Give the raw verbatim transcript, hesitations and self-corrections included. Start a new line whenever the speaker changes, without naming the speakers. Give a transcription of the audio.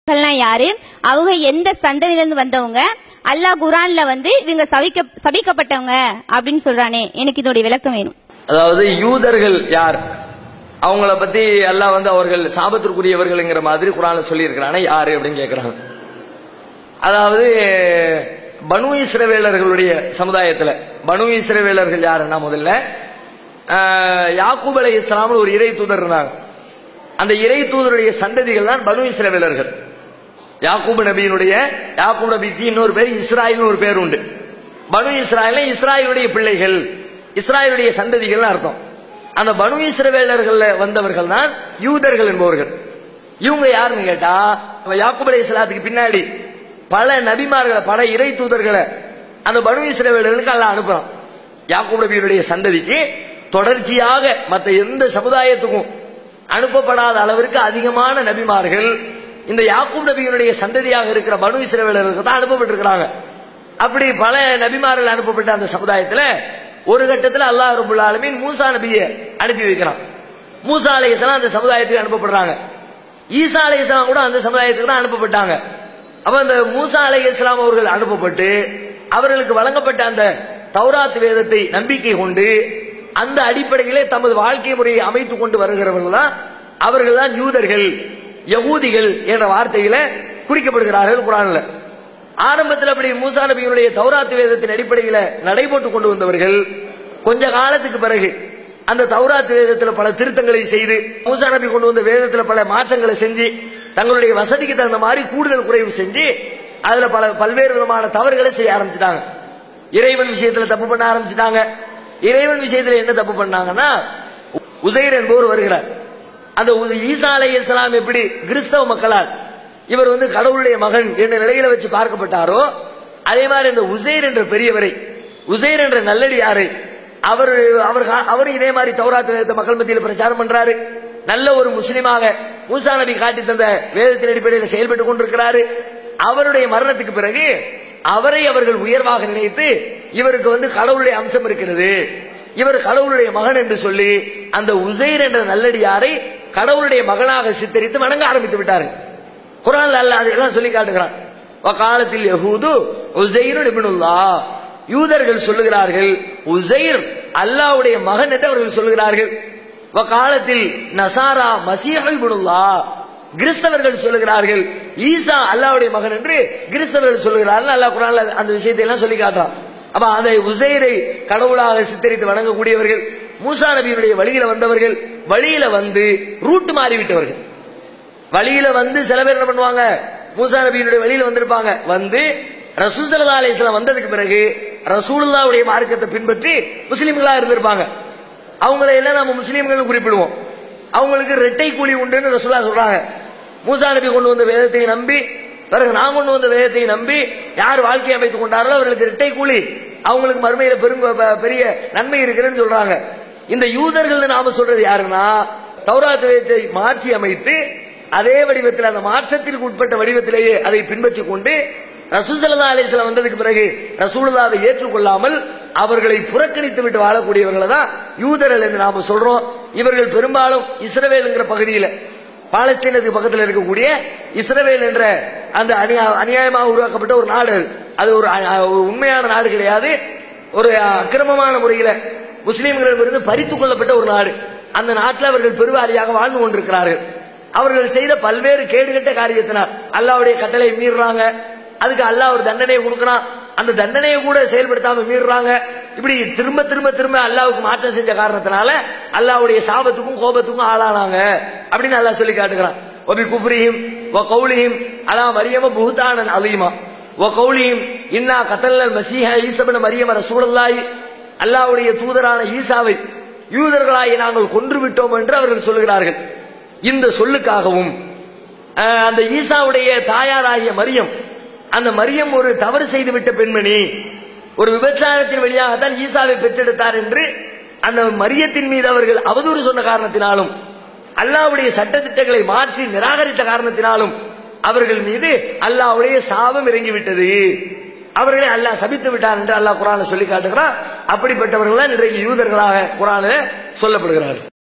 யாரு, அவங்க எந்த சந்ததியிலிருந்து வந்தவங்க, அல்லாஹ் குர்ஆன்ல வந்து இவங்க சபிக்க சபிக்கப்பட்டவங்க அப்படின்னு சொல்றானே, எனக்கு இதோட விளக்கம் வேணும்.
அதாவது யூதர்கள் யார், அவங்கள பத்தி அல்லாஹ் வந்து அவர்கள் சாபத்திற்குரியவர்கள்ங்கிற மாதிரி குர்ஆன்ல சொல்லி இருக்கிறானே யாரு அப்படின்னு கேட்கிறாங்க. அதாவது பனு இஸ்ரவேலர்களுடைய சமுதாயத்துல பனு இஸ்ரவேலர்கள் யாருன்னா, முதல்ல யாக்கூப் அலைஹிஸ்ஸலாம் ஒரு இறை தூதர் இருந்தாங்க. அந்த இறை தூதருடைய சந்ததிகள் தான் பனு இஸ்ரவேலர்கள். யாக்கூப் நபியினுடைய யாக்கூப் நபிக்கு இன்னொரு பேர் இஸ்ராயில் ஒரு பேர் உண்டு. பனு இஸ்ராயில் இஸ்ராயிலுடைய பிள்ளைகள், இஸ்ராயிலுடைய சந்ததிகள் அர்த்தம். அந்த பனு இஸ்ரவேலர்கள் வந்தவர்கள் தான் யூதர்கள் என்பவர்கள். இவங்க யாருன்னு கேட்டா, யாக்கூப் அலைஹிஸ்ஸலாத்துக்கு பின்னாடி பல நபிமார்களை பல இறை தூதர்களை அந்த பனு இஸ்ரவேலர்களுக்கு அல்லாஹ் அனுப்புறான். யாக்கூப் நபியினுடைய சந்ததிக்கு தொடர்ச்சியாக மற்ற எந்த சமுதாயத்துக்கும் அனுப்பப்படாத அளவிற்கு அதிகமான நபிமார்கள் இந்த யாக்கூப் நபியினுடைய சந்ததியாக இருக்கிற பனு இஸ்ரவேலர்களுக்கு தான் அனுப்பப்பட்டிருக்கிறாங்க. அப்படி பல நபிமார்கள் அனுப்பப்பட்ட அந்த சமுதாயத்தில் ஒரு கட்டத்தில் அல்லாஹ் ரப்பல் ஆலமீன் மூசா நபியை அனுப்பி வைக்கிறான். மூசா அலைஹிஸ்ஸலாம் அந்த சமுதாயத்துக்கு அனுப்பப்படுறாங்க. ஈசா அலைஹிஸ்ஸலாம் கூட அந்த சமுதாயத்துக்கு தான் அனுப்பப்பட்டாங்க. அப்ப அந்த மூசா அலைஹிஸ்ஸலாம் அவர்கள் அனுப்பப்பட்டு அவர்களுக்கு வழங்கப்பட்ட அந்த தௌராத் வேதத்தை நம்பிக்கை கொண்டு அந்த அடிப்படையிலே தமது வாழ்க்கை முறையை அமைத்துக் கொண்டு வருகிறவர்கள் தான் அவர்கள் தான் யூதர்கள், யகூதிகள் என்ற வார்த்தையில குறிக்கப்படுகிறார்கள் குர்ஆன்ல. ஆரம்பத்தில் அப்படி மூசா நபியினுடைய தௌராத் வேதத்தின் அடிப்படையில் நடைபோட்டு கொண்டு வந்தவர்கள் கொஞ்ச காலத்துக்கு பிறகு அந்த தௌராத் வேதத்தில் பல திருத்தங்களை செய்து, மூசா நபி கொண்டு வந்த வேதத்தில் பல மாற்றங்களை செஞ்சு, தங்களுடைய வசதிக்கு தகுந்த மாதிரி கூடுதல் குறைவு செஞ்சு அதுல பல பல்வேறு விதமான தவறுகளை செய்ய ஆரம்பிச்சிட்டாங்க. இறைவன் விஷயத்துல தப்பு பண்ண ஆரம்பிச்சிட்டாங்க. இறைவன் விஷயத்துல என்ன தப்பு பண்ணாங்கன்னா, உசைர் என்பவர் வருகிறார். அந்த ஈசா அலைஹிஸ்ஸலாம் எப்படி கிறிஸ்தவ மக்களால் இவர் வந்து கடவுளுடைய மகன் என்ற நிலையில வச்சு பார்க்கப்பட்டாரோ, அதே மாதிரி இந்த உசைர் என்ற பெரியவரை, உசைர் என்ற நல்லடியாரை அவர் அவர் இதே மாதிரி தௌராத் வேதத்தை மக்கள் மத்தியில் பிரச்சாரம் பண்றாரு. நல்ல ஒரு முஸ்லிமாக மூசா நபி காட்டி தந்த வேதத்தின் அடிப்படையில் செயல்பட்டுக் கொண்டிருக்கிறாரு. அவருடைய மரணத்துக்கு பிறகு அவரை அவர்கள் உயர்வாக நினைத்து இவருக்கு வந்து கடவுளுடைய அம்சம் இருக்கிறது, இவர் கடவுளுடைய மகன் என்று சொல்லி அந்த உசைர் என்ற நல்லடியாரை கடவுளுடைய மகனாக சித்தரித்து வணங்க ஆரம்பித்து விட்டார்கள். குர்ஆன்ல அல்லாஹ் அதெல்லாம் சொல்லி காட்டுகிறான். வகாலத்தில் யஹூது உசைர் இப்னுல்லாஹ், யூதர்கள் சொல்லுகிறார்கள் உசைர் அல்லாஹ்வுடைய மகன் என்று அவர்கள் சொல்லுகிறார்கள். வகாலத்தில் நசாரா மஸீஹ் இப்னுல்லாஹ், கிறிஸ்தவர்கள் சொல்லுகிறார்கள் ஈசா அல்லாஹ்வுடைய மகன் என்று கிறிஸ்தவர்கள் சொல்லுகிறார்கள். அல்லாஹ் குர்ஆன்ல அந்த விஷயத்தை எல்லாம் சொல்லி காட்டுறான். அப்ப அந்த உசைரை கடவுளாக சித்தரித்து வணங்கக்கூடியவர்கள், மூசா நபியினுடைய வழியில வந்தவர்கள், வழியில வந்து ரூட் மாறிவிட்டவர்கள். வழியில வந்து சில பேர் என்ன பண்ணுவாங்க, மூசா நபியினுடைய வழியில வந்திருப்பாங்க, வந்து ரசூல் ஸல்லல்லாஹு அலைஹி வஸல்லம் வந்ததுக்கு பிறகு ரசூலுல்லாஹ்வுடைய மார்க்கத்தை பின்பற்றி முஸ்லிம்களா இருந்திருப்பாங்க. அவங்களை எல்லாம் நம்ம முஸ்லிம்கள் குறிப்பிடுவோம். அவங்களுக்கு இரட்டை கூலி உண்டுன்னு ரசூலுல்லாஹ் சொல்றாங்க. மூசா நபி கொண்டு வந்த வேதத்தை நம்பி பிறகு நான் கொண்டு வந்த வேதத்தை நம்பி யார் வாழ்க்கை அமைத்துக் கொண்டார்களோ அவர்களுக்கு இரட்டை கூலி, அவங்களுக்கு மறுமையில பெரும் பெரிய நன்மை இருக்கிறதுன்னு சொல்றாங்க. இந்த யூதர்கள் நாம சொல்றது யாருன்னா, தௌராத் வேதத்தை மாற்றி அமைத்து அதே வடிவத்தில் அந்த மாற்றத்திற்கு உட்பட்ட வடிவத்திலேயே அதை பின்பற்றி கொண்டு ரசூல் ஸல்லல்லாஹு அலைஹி வஸல்லம் வந்ததுக்கு பிறகு ரசூலுல்லாஹ்வை ஏற்றுக்கொள்ளாமல் அவர்களை புறக்கணித்து விட்டு வாழக்கூடியவர்களை தான் யூதர்கள் என்று நாம சொல்றோம். இவர்கள் பெரும்பாலும் இஸ்ரவேலுங்கிற பகுதியில், பாலஸ்தீனத்துக்கு பக்கத்தில் இருக்கக்கூடிய இஸ்ரவேல் என்ற அந்த அநியாயமாக உருவாக்கப்பட்ட ஒரு நாடு, அது ஒரு உண்மையான நாடு கிடையாது, ஒரு அக்கிரமமான முறையில் முஸ்லீம்களிடமிருந்து பறித்துக் கொள்ளப்பட்ட ஒரு நாடு. அந்த நாட்டில் அவர்கள் பெருவாரியாக வாழ்ந்து கொண்டிருக்கிறார்கள். அவர்கள் செய்த பல்வேறு கேடுகட்ட காரியத்தினால் அல்லாஹ்வுடைய கட்டளை மீறுறாங்க, அதுக்கு அல்லாஹ் ஒரு தண்டனையை கொடுக்கிறான், அந்த தண்டனையை கூட செயல்படுத்தாம மீறுறாங்க. இப்படி திரும்ப திரும்ப திரும்ப அல்லாஹ்வுக்கு மாற்றம் செஞ்ச காரணத்தினால அல்லாஹ்வுடைய சாபத்துக்கும் கோபத்துக்கும் ஆளானாங்க அப்படின்னு அல்லாஹ் சொல்லி காட்டுகிறான். வபி குஃப்ரிஹிம் வ கௌலிஹிம் அலா மரியம புஹ்தானன் அலீமா வ கௌலிஹிம் இன்னா கத்தல்னல் மஸீஹ ஈஸா இப்னு மரியம ரசூலுல்லாஹி, அல்லாஹ்வுடைய தூதரான ஈசாவை யூதர்களாய் நாங்கள் கொன்று விட்டோம் என்று அவர்கள் சொல்லுகிறார்கள். இந்த சொல்லுக்காகவும் அந்த ஈசாவுடைய தாயாராகிய மரியம், அந்த மரியம் ஒரு தவறு செய்து விட்ட பெண்மணி, ஒரு விபச்சாரத்தின் வழியாகத்தான் ஈசாவை பெற்றெடுத்தார் என்று அந்த மரியத்தின் மீது அவர்கள் அவதூறு சொன்ன காரணத்தினாலும் அல்லாஹ்வுடைய சட்டத்திட்டங்களை மாற்றி நிராகரித்த காரணத்தினாலும் அவர்கள் மீது அல்லாஹ்வுடைய சாபம் இறங்கிவிட்டது, அவர்களை அல்லாஹ் சபித்து விட்டார் என்று அல்லாஹ் குர்ஆனில் சொல்லி காட்டுகிறார். அப்படிப்பட்டவர்கள் தான் இன்றைக்கு யூதர்களாக குர்ஆனில் சொல்லப்படுகிறார்கள்.